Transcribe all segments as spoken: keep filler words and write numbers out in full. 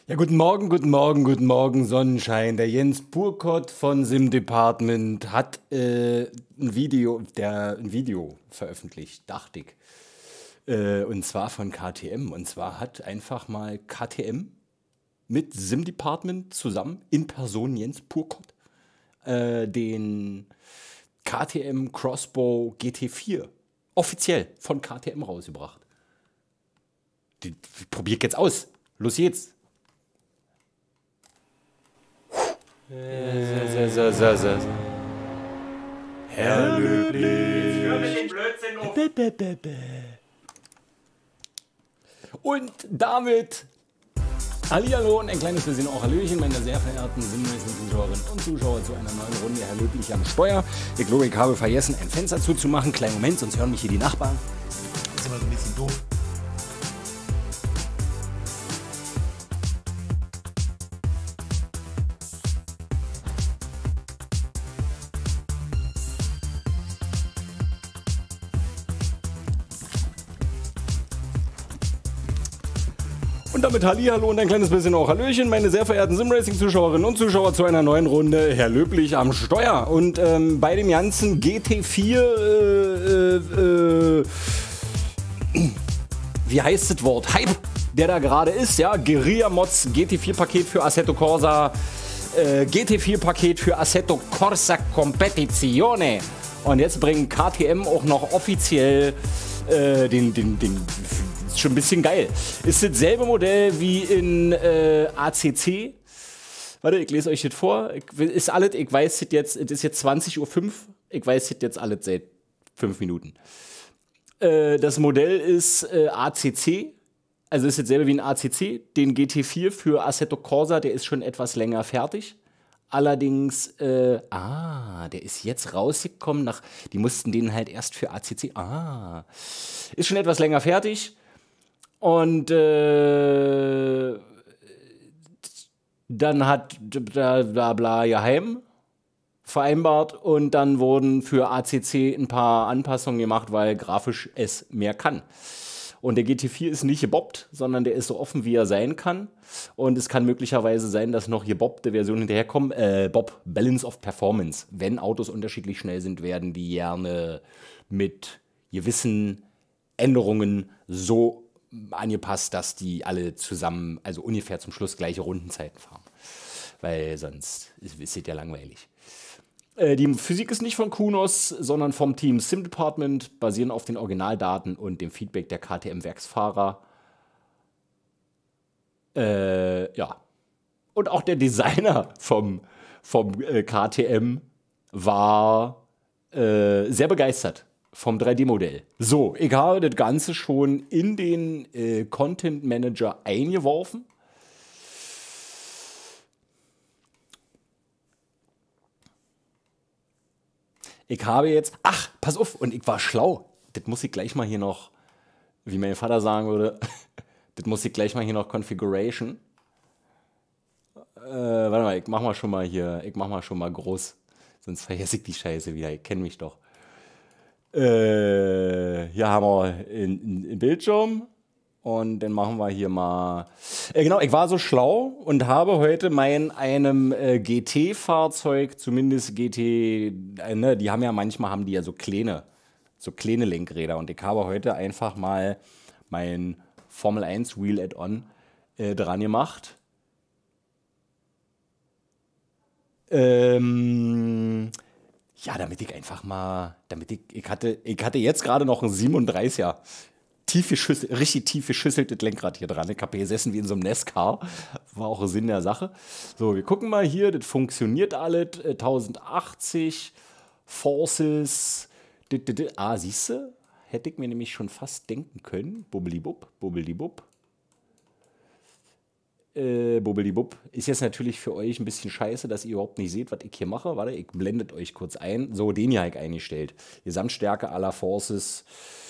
Ja, guten Morgen, guten Morgen, guten Morgen, Sonnenschein. Der Jens Burkott von Sim Department hat äh, ein Video, der ein Video veröffentlicht, dachte ich. Äh, und zwar von K T M. Und zwar hat einfach mal K T M mit Sim Department zusammen in Person Jens Burkott äh, den K T M Crossbow G T vier offiziell von K T M rausgebracht. Die, die probier ich jetzt aus. Los jetzt. So, so, so, so. Herr Löblich. Hör mir den Blödsinn auf. Bä, bä, bä, bä. Und damit hallihallo und ein kleines bisschen auch Hallöchen, meine sehr verehrten sinnmäßigen Zuschauerinnen und Zuschauer zu einer neuen Runde Herr Löblich am Steuer. Ich glaube, ich habe vergessen, ein Fenster zuzumachen. Kleinen Moment, sonst hören mich hier die Nachbarn. Das ist immer so ein bisschen doof. Und damit Hallihallo und ein kleines bisschen auch Hallöchen, meine sehr verehrten Simracing-Zuschauerinnen und Zuschauer zu einer neuen Runde Herr Löblich am Steuer. Und ähm, bei dem ganzen G T vier, äh, äh, äh, wie heißt das Wort? Hype, der da gerade ist, ja, Guerilla Mods, G T vier Paket für Assetto Corsa, äh, G T vier Paket für Assetto Corsa Competizione. Und jetzt bringen K T M auch noch offiziell äh, den, den, den, ist schon ein bisschen geil. Ist dasselbe Modell wie in äh, A C C. Warte, ich lese euch das vor. Ich, ist alles, ich weiß das jetzt, es ist jetzt zwanzig Uhr fünf. Ich weiß das jetzt alles seit fünf Minuten. Äh, das Modell ist äh, A C C. Also ist dasselbe wie ein A C C. Den G T vier für Assetto Corsa, der ist schon etwas länger fertig. Allerdings, äh, ah, der ist jetzt rausgekommen nach, die mussten den halt erst für A C C, ah, ist schon etwas länger fertig. Und äh, dann hat bla bla bla geheim vereinbart und dann wurden für A C C ein paar Anpassungen gemacht, weil grafisch es mehr kann. Und der G T vier ist nicht gebobbt, sondern der ist so offen, wie er sein kann. Und es kann möglicherweise sein, dass noch gebobbte Versionen hinterherkommen. Äh, Bob, Balance of Performance. Wenn Autos unterschiedlich schnell sind, werden die gerne mit gewissen Änderungen so angepasst, dass die alle zusammen, also ungefähr zum Schluss gleiche Rundenzeiten fahren. Weil sonst ist es ja langweilig. Äh, die Physik ist nicht von Kunos, sondern vom Team Sim Department, basierend auf den Originaldaten und dem Feedback der K T M-Werksfahrer. Äh, ja. Und auch der Designer vom, vom äh, K T M war äh, sehr begeistert vom drei D-Modell. So, ich habe das Ganze schon in den äh, Content Manager eingeworfen. Ich habe jetzt, ach, pass auf, und ich war schlau. Das muss ich gleich mal hier noch, wie mein Vater sagen würde, das muss ich gleich mal hier noch Configuration. Äh, warte mal, ich mach mal schon mal hier, ich mach mal schon mal groß. Sonst vergesse ich die Scheiße wieder, ihr kennt mich doch. Äh, hier haben wir einen Bildschirm und dann machen wir hier mal. Äh, genau, ich war so schlau und habe heute mein einem äh, G T-Fahrzeug, zumindest G T, äh, ne, die haben ja manchmal haben die ja so kleine, so kleine Lenkräder und ich habe heute einfach mal mein Formel eins Wheel Add-on äh, dran gemacht. Ähm. Ja, damit ich einfach mal, damit ich, ich hatte, ich hatte jetzt gerade noch ein siebenunddreißiger, tief geschüsselt, richtig tief geschüsseltes Lenkrad hier dran. Ich habe hier gesessen wie in so einem Nescar, war auch Sinn der Sache. So, wir gucken mal hier, das funktioniert alles, tausendachtzig, Forces, dit, dit, dit. Ah, siehst du, hätte ich mir nämlich schon fast denken können, bubbelibub, bubbelibub. Äh, Bubbelibub. Ist jetzt natürlich für euch ein bisschen scheiße, dass ihr überhaupt nicht seht, was ich hier mache. Warte, ich blendet euch kurz ein. So, den hier habe ich eingestellt. Gesamtstärke aller Forces.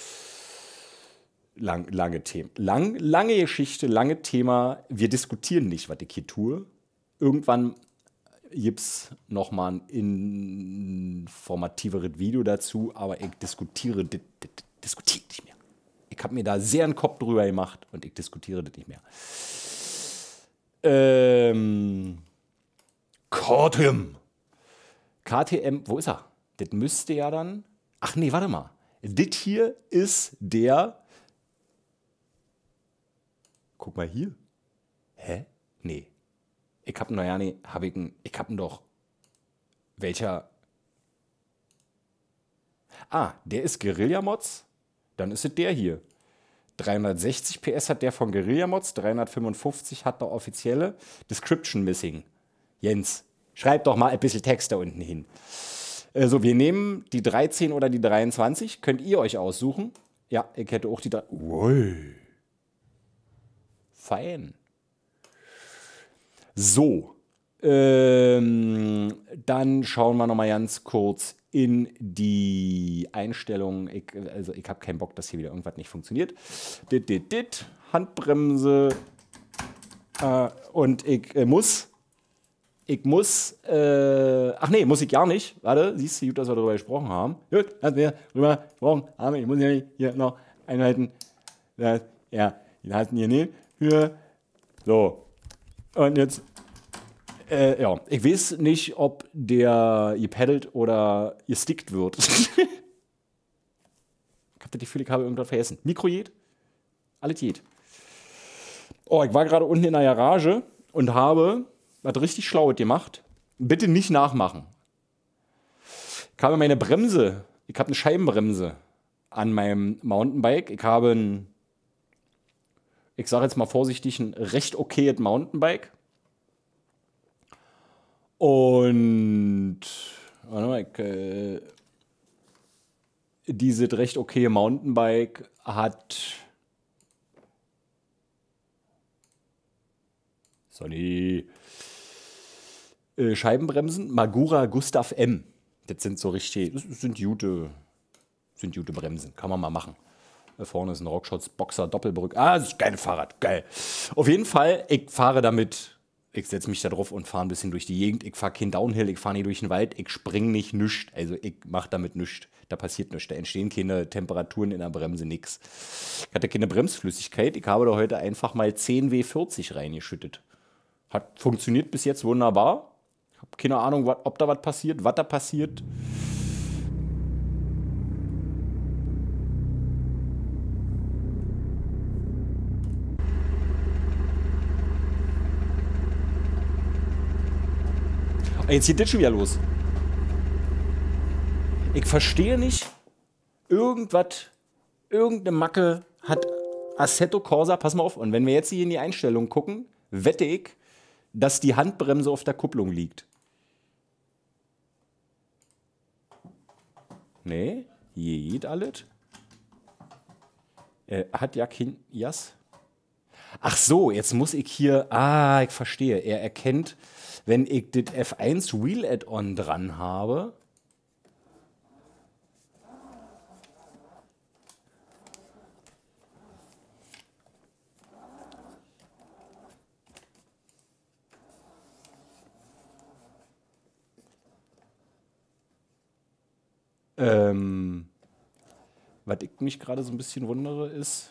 Lang, lange Thema. Lang, lange Geschichte, lange Thema. Wir diskutieren nicht, was ich hier tue. Irgendwann gibt es nochmal ein informativeres Video dazu, aber ich diskutiere, dis, dis, diskutiere nicht mehr. Ich habe mir da sehr einen Kopf drüber gemacht und ich diskutiere das nicht mehr. Ähm, K T M. K T M, wo ist er? Das müsste ja dann... Ach nee, warte mal. Das hier ist der... Guck mal hier. Hä? Nee. Ich hab ihn noch ja nicht... Hab ich ihn... Ich hab ihn doch... Welcher... Ah, der ist Guerilla-Mods. Dann ist es der hier. dreihundertsechzig P S hat der von Guerilla-Mods. dreihundertfünfundfünfzig hat der offizielle. Description missing. Jens, schreib doch mal ein bisschen Text da unten hin. Also, wir nehmen die dreizehn oder die dreiundzwanzig. Könnt ihr euch aussuchen. Ja, ich hätte auch die... Ui. Fein. So. Ähm, dann schauen wir noch mal ganz kurz in die Einstellungen. Ich, also ich habe keinen Bock, dass hier wieder irgendwas nicht funktioniert. Dit, dit, dit. Handbremse. Äh, und ich äh, muss... Ich muss, äh, ach nee, muss ich gar nicht. Warte, siehst du, gut, dass wir darüber gesprochen haben. Gut, dass wir darüber gesprochen haben. Ich muss ja hier noch einhalten. Das, ja, den hatten hier nicht. Für. So. Und jetzt, äh, ja, ich weiß nicht, ob der gepaddelt oder gestickt wird. Ich hab das Gefühl, ich habe irgendwas vergessen. Mikro geht? Alles geht. Oh, ich war gerade unten in der Garage und habe was richtig Schlaues gemacht. Bitte nicht nachmachen. Ich habe meine Bremse, ich habe eine Scheibenbremse an meinem Mountainbike. Ich habe ein, ich sage jetzt mal vorsichtig, ein recht okayes Mountainbike. Und warte mal, ich, äh, dieses recht okaye Mountainbike hat Sonny äh, Scheibenbremsen, Magura Gustav M. Das sind so richtig, das sind gute, sind gute Bremsen, kann man mal machen. Da vorne ist ein Rockschotz Boxer Doppelbrück. Ah, das ist ein geiles Fahrrad, geil. Auf jeden Fall, ich fahre damit, ich setze mich da drauf und fahre ein bisschen durch die Gegend. Ich fahre kein Downhill, ich fahre nicht durch den Wald, ich springe nicht nüscht. Also ich mache damit nichts. Da passiert nichts. Da entstehen keine Temperaturen in der Bremse, nix. Ich hatte keine Bremsflüssigkeit. Ich habe da heute einfach mal zehn W vierzig reingeschüttet. Hat funktioniert bis jetzt wunderbar. Ich habe keine Ahnung, wat, ob da was passiert, was da passiert. Jetzt geht das schon wieder los. Ich verstehe nicht, irgendwas, irgendeine Macke hat Assetto Corsa, pass mal auf, und wenn wir jetzt hier in die Einstellung gucken, wette ich, dass die Handbremse auf der Kupplung liegt. Nee, hier geht alles. Er hat ja kein Jas. Ach so, jetzt muss ich hier, ah, ich verstehe, er erkennt, wenn ich das F eins Wheel Add-on dran habe, ähm, was ich mich gerade so ein bisschen wundere, ist,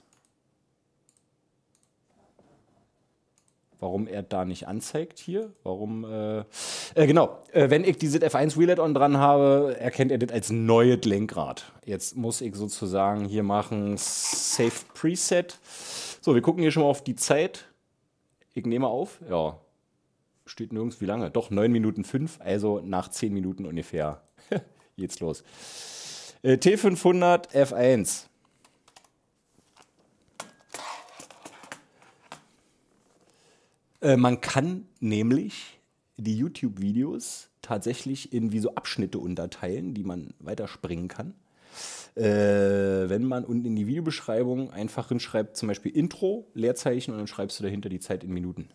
warum er da nicht anzeigt hier. Warum, äh, äh genau, äh, wenn ich dieses F eins Wheel Add-on dran habe, erkennt er das als neues Lenkrad. Jetzt muss ich sozusagen hier machen Save Preset. So, wir gucken hier schon mal auf die Zeit. Ich nehme auf, ja, steht nirgends wie lange. Doch, neun Minuten fünf, also nach zehn Minuten ungefähr. Geht's los. Äh, T fünfhundert F eins. Äh, man kann nämlich die YouTube-Videos tatsächlich in wie so Abschnitte unterteilen, die man weiterspringen kann. Äh, wenn man unten in die Videobeschreibung einfach hinschreibt, zum Beispiel Intro, Leerzeichen, und dann schreibst du dahinter die Zeit in Minuten.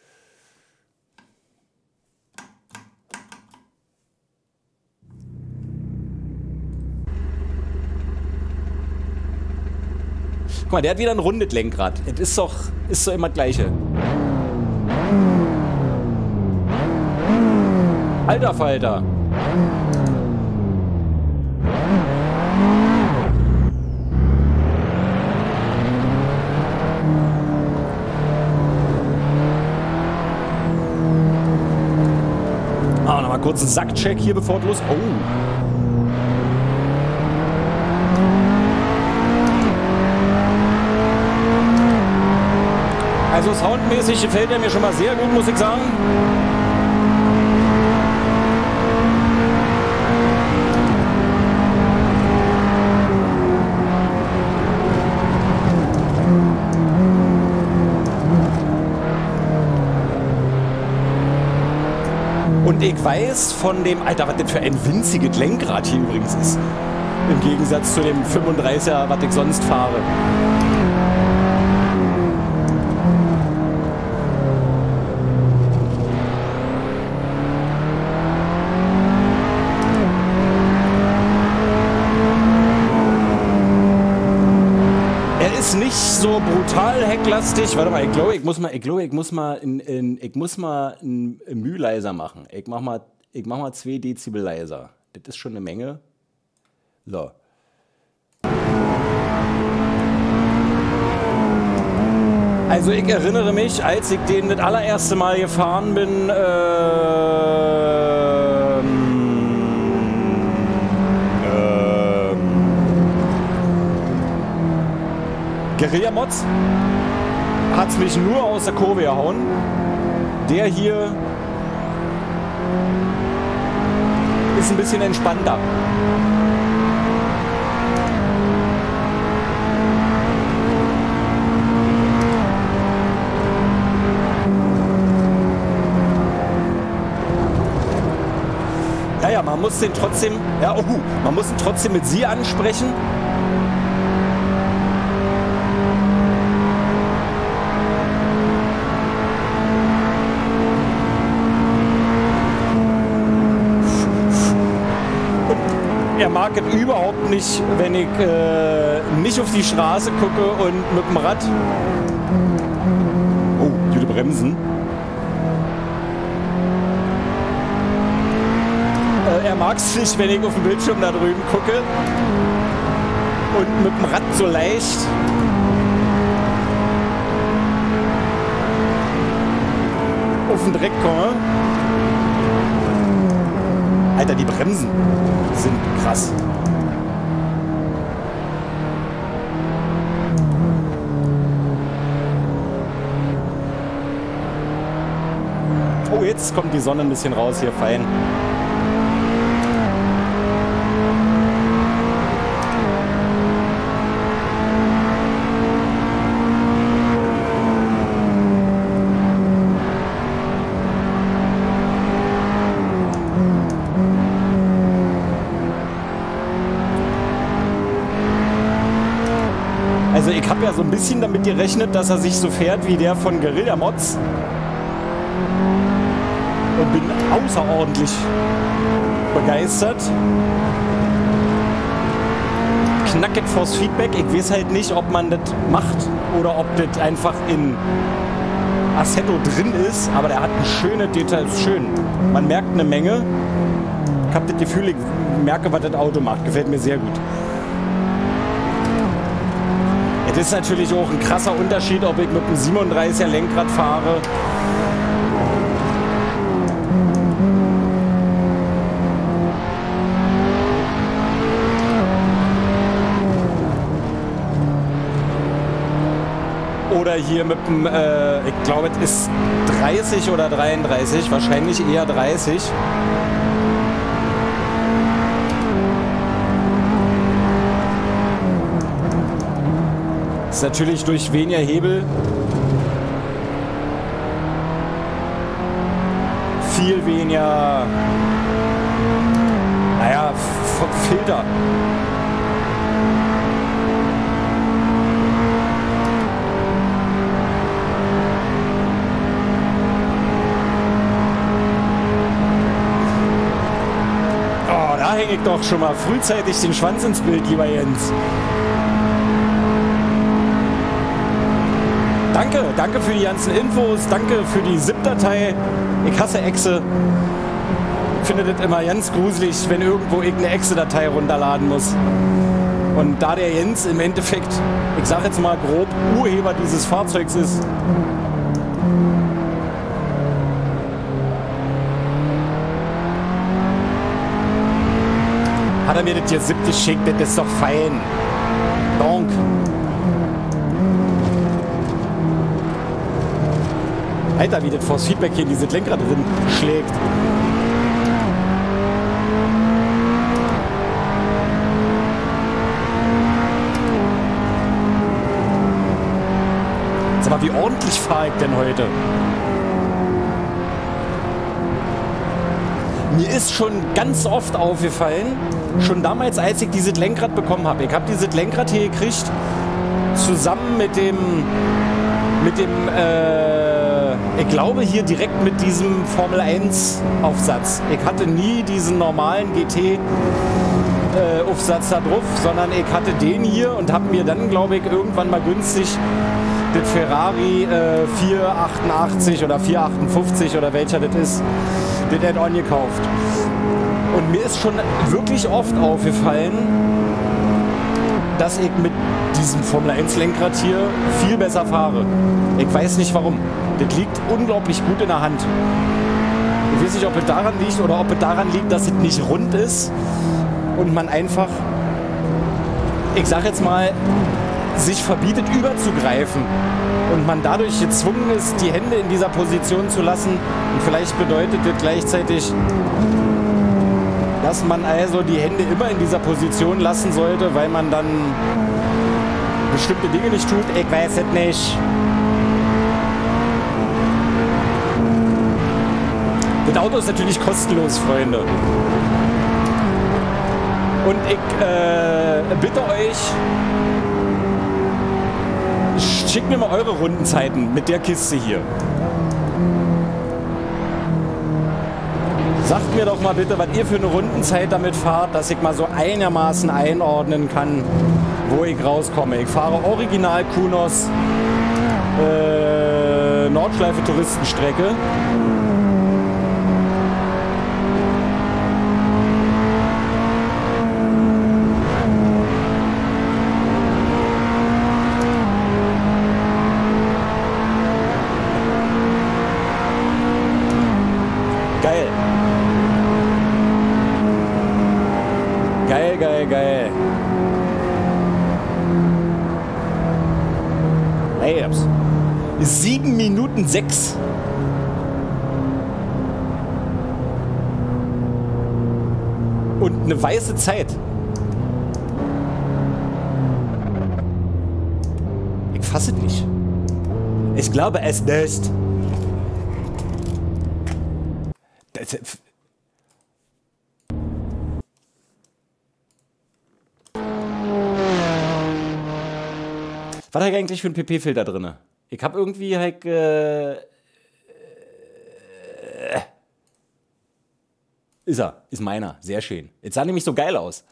Guck mal, der hat wieder ein rundes Lenkrad. Es ist doch, ist doch immer das Gleiche. Alter Falter. kurzen Sackcheck hier, bevor es los... Oh. Also soundmäßig gefällt er mir schon mal sehr gut, muss ich sagen. Und ich weiß von dem... Alter, was das für ein winziges Lenkrad hier übrigens ist. Im Gegensatz zu dem fünfunddreißiger, was ich sonst fahre. Nicht so brutal hecklastig. Warte mal, ich glaube, ich muss mal, ich glaube, ich muss mal, in, in, ich muss mal ein Müh leiser machen. Ich mach mal, ich mach mal zwei Dezibel leiser. Das ist schon eine Menge. So. Also ich erinnere mich, als ich den das allererste Mal gefahren bin, ähm, Guerilla Mods hat es mich nur aus der Kurve gehauen. Der hier ist ein bisschen entspannter. Naja, man muss den trotzdem, ja, oh, man muss ihn trotzdem mit Sie ansprechen. Er mag es überhaupt nicht, wenn ich äh, nicht auf die Straße gucke und mit dem Rad. Oh, gute Bremsen. Äh, er mag es nicht, wenn ich auf dem Bildschirm da drüben gucke und mit dem Rad so leicht. Auf den Dreck komme. Alter, die Bremsen sind krass. Oh, jetzt kommt die Sonne ein bisschen raus hier, fein. Also ich habe ja so ein bisschen damit gerechnet, dass er sich so fährt wie der von Guerilla Mods. Und bin außerordentlich begeistert. Knacket vors Feedback. Ich weiß halt nicht, ob man das macht oder ob das einfach in Assetto drin ist. Aber der hat eine schöne Details. Schön. Man merkt eine Menge. Ich habe das Gefühl, ich merke, was das Auto macht. Gefällt mir sehr gut. Das ist natürlich auch ein krasser Unterschied, ob ich mit einem siebenunddreißiger Lenkrad fahre. Oder hier mit dem, äh, ich glaube, es ist dreißig oder dreiunddreißig, wahrscheinlich eher dreißig. Ist natürlich durch weniger Hebel viel weniger, naja, Filter. Oh, da hänge ich doch schon mal frühzeitig den Schwanz ins Bild, lieber Jens. Danke, danke für die ganzen Infos, danke für die ZIP-Datei. Ich hasse Exe. Ich finde das immer ganz gruselig, wenn irgendwo irgendeine Exe-Datei runterladen muss. Und da der Jens im Endeffekt, ich sage jetzt mal grob, Urheber dieses Fahrzeugs ist, Hat er mir das hier siebte geschickt, das ist doch fein. Donk. Alter, wie das Force Feedback hier in dieses Lenkrad drin schlägt. Sag mal, wie ordentlich fahre ich denn heute? Mir ist schon ganz oft aufgefallen, schon damals, als ich dieses Lenkrad bekommen habe. Ich habe dieses Lenkrad hier gekriegt, zusammen mit dem, mit dem, äh, ich glaube hier direkt mit diesem Formel eins Aufsatz. Ich hatte nie diesen normalen G T äh, Aufsatz da drauf, sondern ich hatte den hier und habe mir dann, glaube ich, irgendwann mal günstig das Ferrari äh, vier achtundachtzig oder vier achtundfünfzig oder welcher das ist, das Add-on gekauft. Und mir ist schon wirklich oft aufgefallen, dass ich mit diesem Formel eins Lenkrad hier viel besser fahre. Ich weiß nicht warum. Das liegt unglaublich gut in der Hand. Ich weiß nicht, ob es daran liegt oder ob es daran liegt, dass es nicht rund ist und man einfach, ich sag jetzt mal, sich verbietet überzugreifen und man dadurch gezwungen ist, die Hände in dieser Position zu lassen. Und vielleicht bedeutet das gleichzeitig, dass man also die Hände immer in dieser Position lassen sollte, weil man dann bestimmte Dinge nicht tut. Ich weiß es nicht. Das Auto ist natürlich kostenlos, Freunde. Und ich äh, bitte euch, schickt mir mal eure Rundenzeiten mit der Kiste hier. Sagt mir doch mal bitte, was ihr für eine Rundenzeit damit fahrt, dass ich mal so einigermaßen einordnen kann, wo ich rauskomme. Ich fahre original Kunos äh, Nordschleife Touristenstrecke. Geil. Geil, geil, geil. Layups. sieben Minuten sechs. Und eine weiße Zeit. Ich fasse es nicht. Ich glaube es nicht. Das, was habe ich eigentlich für einen P P-Filter drin? Ich habe irgendwie halt... Äh, äh, ist er. Ist meiner. Sehr schön. Jetzt sah nämlich so geil aus.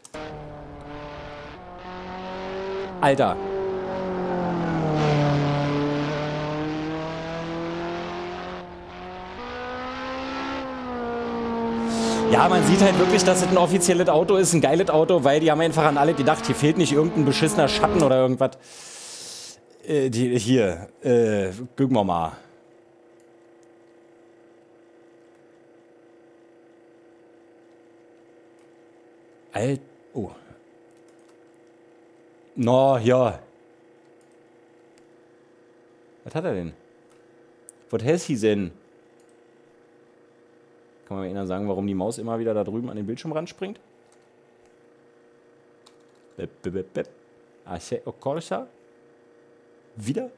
Alter. Ja, man sieht halt wirklich, dass es ein offizielles Auto ist, ein geiles Auto, weil die haben einfach an alle gedacht, hier fehlt nicht irgendein beschissener Schatten oder irgendwas. Äh, die, hier, äh, gucken wir mal. Alt, oh. No, ja. Was hat er denn? Was has he denn? Kann man mir einer sagen, warum die Maus immer wieder da drüben an den Bildschirmrand springt? Bip, bip, bip, bip. Assetto Corsa. Wieder?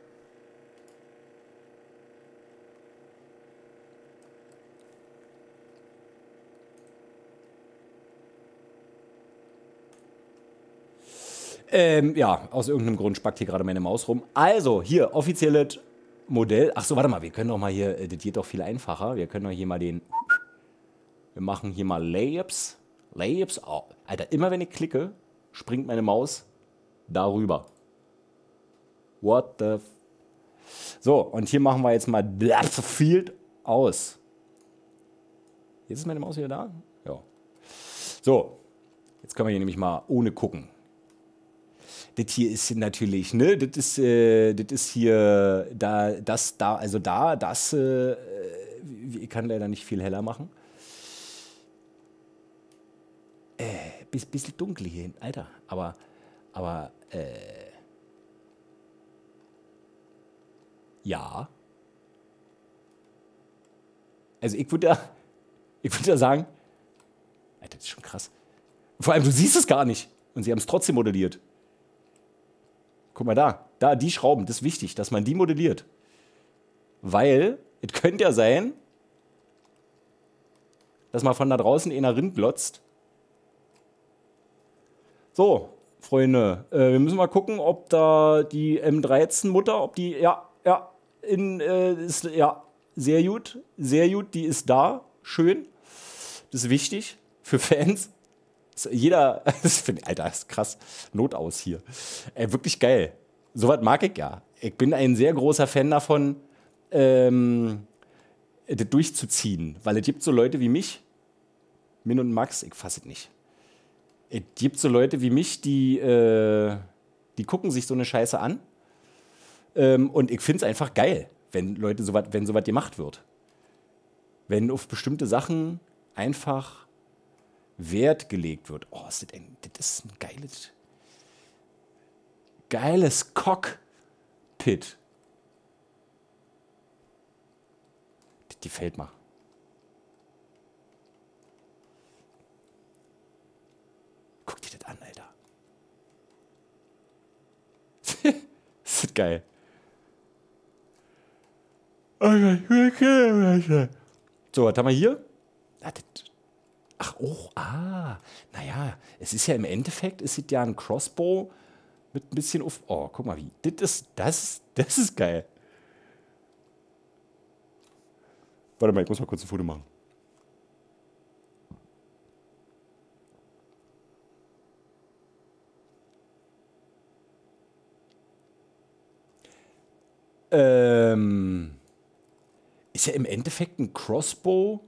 Ähm, ja, aus irgendeinem Grund spackt hier gerade meine Maus rum. Also, hier, offizielles Modell. Ach so, warte mal, wir können doch mal hier, das geht doch viel einfacher. Wir können doch hier mal den, wir machen hier mal Layups. Layups, oh, Alter, immer wenn ich klicke, springt meine Maus darüber. What the f... So, und hier machen wir jetzt mal Field aus. Jetzt ist meine Maus wieder da? Ja. So, jetzt können wir hier nämlich mal ohne gucken. Das hier ist natürlich, ne, das ist, äh, das ist hier, da, das, da, also da, das, äh, ich kann leider nicht viel heller machen. Äh, Bis, bisschen dunkel hier hinten, Alter. Aber, aber, äh. Ja. Also ich würde ja, ich würde ja sagen, Alter, das ist schon krass. Vor allem, du siehst es gar nicht. Und sie haben es trotzdem modelliert. Guck mal da. Da, die Schrauben, das ist wichtig, dass man die modelliert. Weil, es könnte ja sein, dass man von da draußen einer Rind glotzt. So, Freunde, äh, wir müssen mal gucken, ob da die M dreizehn Mutter, ob die, ja, ja, in, äh, ist, ja, sehr gut, sehr gut, die ist da, schön. Das ist wichtig für Fans. Das, jeder, das find, Alter, das ist krass, Not aus hier. Äh, wirklich geil. Sowas mag ich ja. Ich bin ein sehr großer Fan davon, ähm, das durchzuziehen, weil es gibt so Leute wie mich, Min und Max, ich fasse es nicht. Es gibt so Leute wie mich, die, äh, die gucken sich so eine Scheiße an. Ähm, und ich finde es einfach geil, wenn Leute sowas, wenn sowas gemacht wird. Wenn auf bestimmte Sachen einfach Wert gelegt wird. Oh, ist das, ein, das ist ein geiles, geiles Cockpit. Das gefällt mir. Guck dir das an, Alter. Das ist geil. So, was haben wir hier? Ach, oh, ah. Naja, es ist ja im Endeffekt, es ist ja ein Crossbow mit ein bisschen auf. Oh, guck mal, wie. Das ist, das, das ist geil. Warte mal, ich muss mal kurz ein Foto machen. Ähm, ist ja im Endeffekt ein Crossbow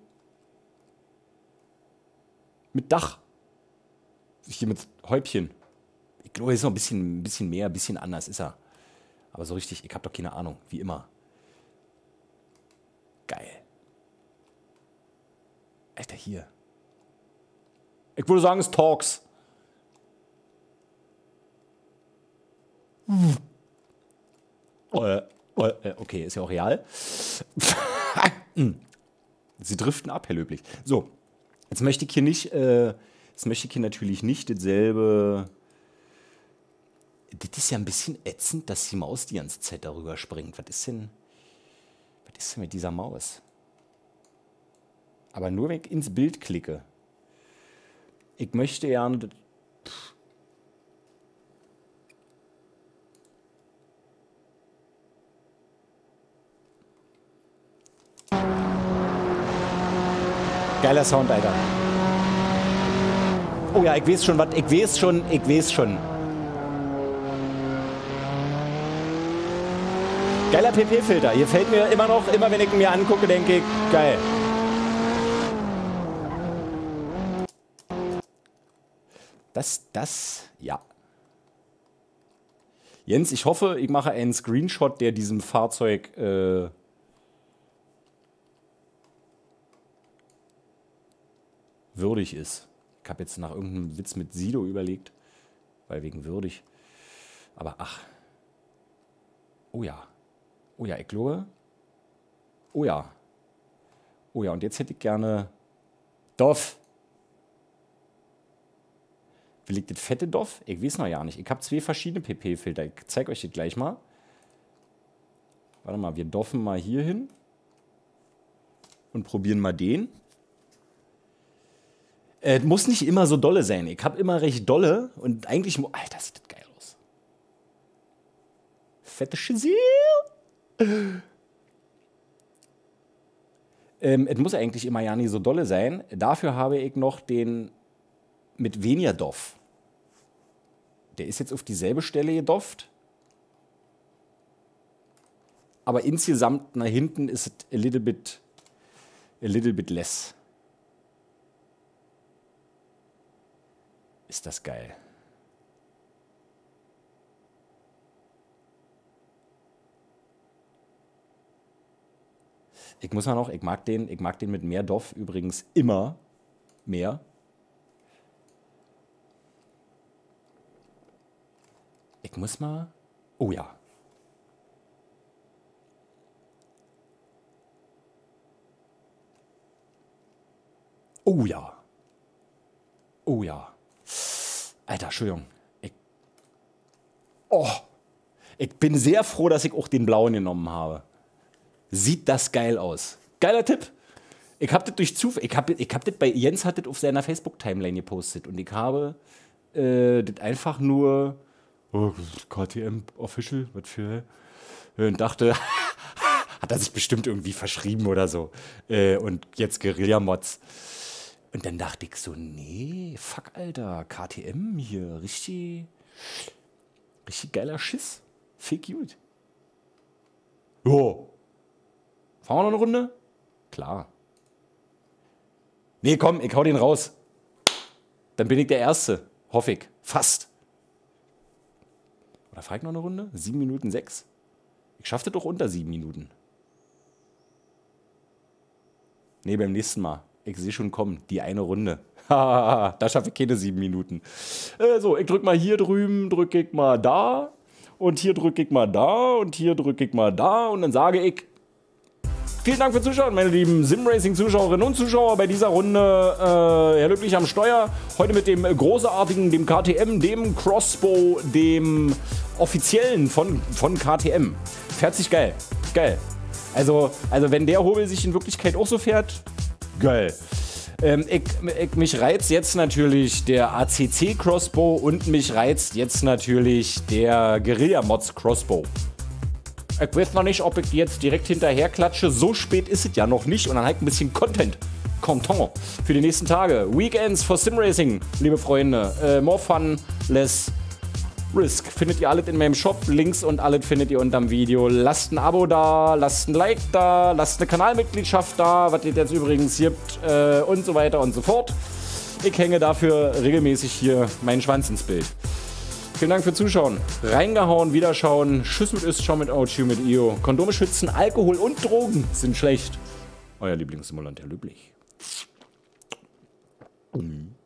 mit Dach. Hier mit Häubchen. Ich glaube, ist noch ein bisschen, ein bisschen mehr, ein bisschen anders ist er. Aber so richtig, ich habe doch keine Ahnung, wie immer. Geil. Alter, hier. Ich würde sagen, es Talks. Hm. Äh, äh, okay, ist ja auch real. Sie driften ab, Herr Löblich. So, jetzt möchte ich hier nicht, äh, jetzt möchte ich hier natürlich nicht dasselbe. Das ist ja ein bisschen ätzend, dass die Maus die ganze Zeit darüber springt. Was ist denn, was ist denn mit dieser Maus? Aber nur, wenn ich ins Bild klicke. Ich möchte gerne. Pff. Geiler Sound, Alter. Oh ja, ich weiß schon, was, ich weiß schon, ich weiß schon. Geiler P P-Filter. Hier fällt mir immer noch, immer wenn ich ihn mir angucke, denke ich, geil. Das, das, ja. Jens, ich hoffe, ich mache einen Screenshot, der diesem Fahrzeug äh, würdig ist. Ich habe jetzt nach irgendeinem Witz mit Sido überlegt, weil wegen würdig. Aber ach. Oh ja. Oh ja, ich glaube. Oh ja. Oh ja, und jetzt hätte ich gerne Doff. Wie liegt das fette Doff? Ich weiß noch ja nicht. Ich habe zwei verschiedene P P-Filter. Ich zeige euch das gleich mal. Warte mal, wir doffen mal hier hin. Und probieren mal den. Äh, muss nicht immer so dolle sein. Ich habe immer recht dolle. Und eigentlich... Alter, sieht das geil aus. Fette Schizil. ähm, es muss eigentlich immer ja nicht so dolle sein. Dafür habe ich noch den mit weniger Doff. Der ist jetzt auf dieselbe Stelle gedofft. Aber insgesamt nach hinten ist es a little bit, a little bit less. Ist das geil. Ich muss mal noch, ich mag den, ich mag den mit mehr Doff übrigens immer mehr. muss mal... Oh ja. Oh ja. Oh ja. Alter, Entschuldigung. Ich, oh. Ich bin sehr froh, dass ich auch den blauen genommen habe. Sieht das geil aus. Geiler Tipp. Ich hab das durch Zufall, ich hab, ich hab das bei, Jens hat das auf seiner Facebook-Timeline gepostet und ich habe äh, das einfach nur, oh, K T M Official, was für, und dachte, hat er sich bestimmt irgendwie verschrieben oder so. Äh, und jetzt Guerilla-Mods. Und dann dachte ich so, nee, fuck, Alter, K T M hier, richtig, richtig geiler Schiss. Fake gut. Jo. Fahren wir noch eine Runde? Klar. Nee, komm, ich hau den raus. Dann bin ich der Erste. Hoffe ich. Fast. Oder fahr ich noch eine Runde? sieben Minuten sechs? Ich schaff das doch unter sieben Minuten. Nee, beim nächsten Mal. Ich sehe schon kommen. Die eine Runde. Da schaffe ich keine sieben Minuten. Äh, so, ich drück mal hier drüben, drück ich mal da. Und hier drücke ich mal da. Und hier drücke ich mal da. Und dann sage ich... Vielen Dank fürs Zuschauen, meine lieben Simracing-Zuschauerinnen und Zuschauer bei dieser Runde. Äh, Herr Löblich am Steuer. Heute mit dem großartigen, dem K T M, dem Crossbow, dem offiziellen von, von K T M. Fährt sich geil. Geil. Also, also wenn der Hobel sich in Wirklichkeit auch so fährt, geil. Ähm, ich, ich, mich reizt jetzt natürlich der A C C Crossbow und mich reizt jetzt natürlich der Guerilla Mods Crossbow. Ich weiß noch nicht, ob ich die jetzt direkt hinterher klatsche. So spät ist es ja noch nicht. Und dann halt ein bisschen Content. Content für die nächsten Tage. Weekends for Simracing, liebe Freunde. Äh, more fun, less risk. Findet ihr alles in meinem Shop. Links und alles findet ihr unterm Video. Lasst ein Abo da, lasst ein Like da, lasst eine Kanalmitgliedschaft da, was ihr jetzt übrigens gibt äh, und so weiter und so fort. Ich hänge dafür regelmäßig hier meinen Schwanz ins Bild. Vielen Dank fürs Zuschauen. Reingehauen, wiederschauen. Tschüss mit Öst, schau mit Ouchu, mit Io. Kondome schützen, Alkohol und Drogen sind schlecht. Euer Lieblingssimulant, Herr Löblich. Mhm.